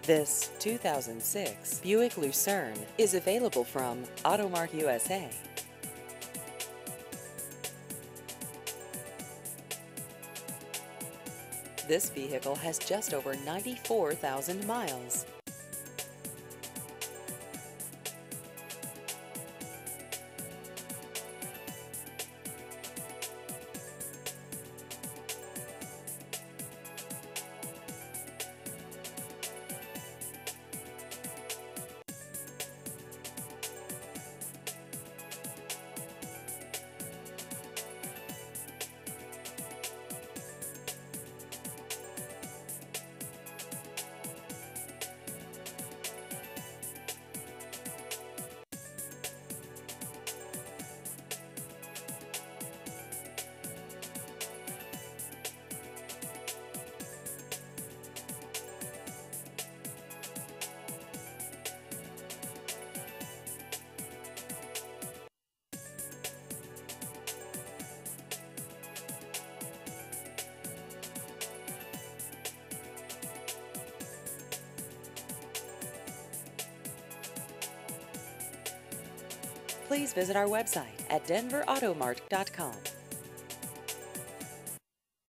This 2006 Buick Lucerne is available from Automart USA. This vehicle has just over 94,000 miles. Please visit our website at denverautomart.com.